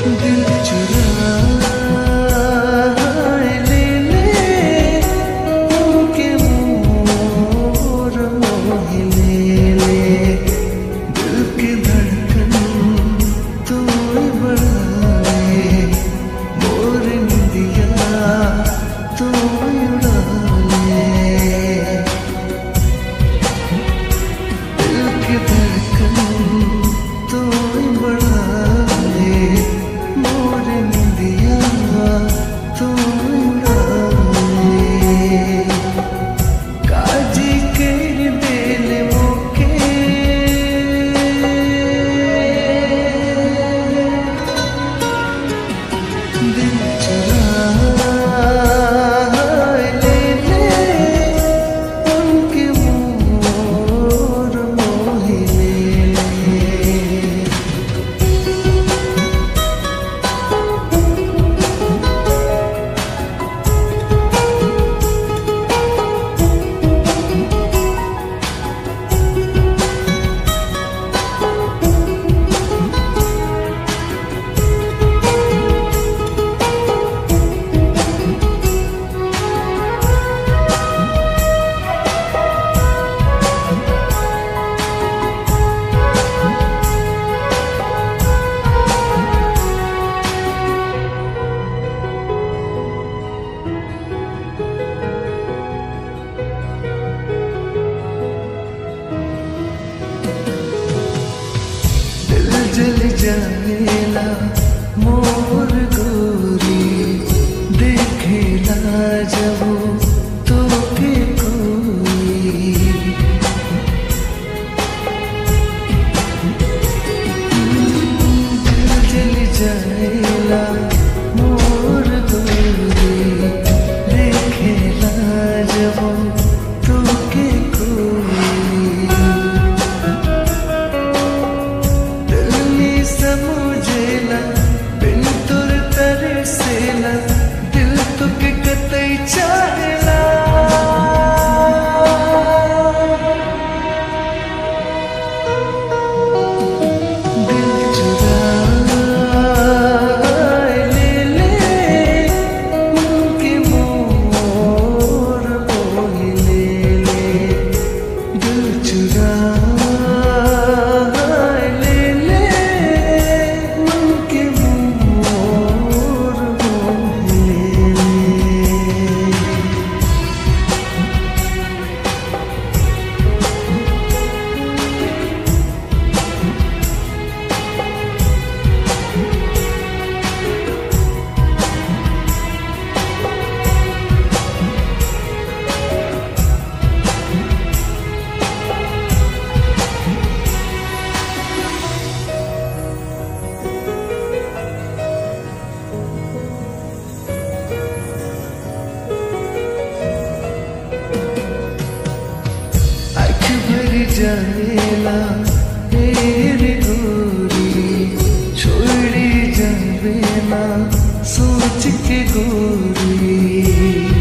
दिल चुरा ले ले उनके मोर मोह ले ले दिल की धड़कन तू बढ़ा ले मोर निंदिया तू उड़ा ले दिल की धड़कन तू बढ़ा ले मोर निंदिया तू उड़ा ले काजी के दिल मोके दिल चुरा ले ले उनके मोर मोह ले ले जल जाएला मोर गोरी देखेला जब तो के कोई जल जाएला मोर गोरी देखेला जब तो के कोई समझेला बिन तुर तरसेला दिल तुके कतई चाहेला दिल चुरा ले ले उनके मोर मोह ले ले दिल चुरा जाएला तेरी गोरी छोड़ी जावे ना सोच के गोरी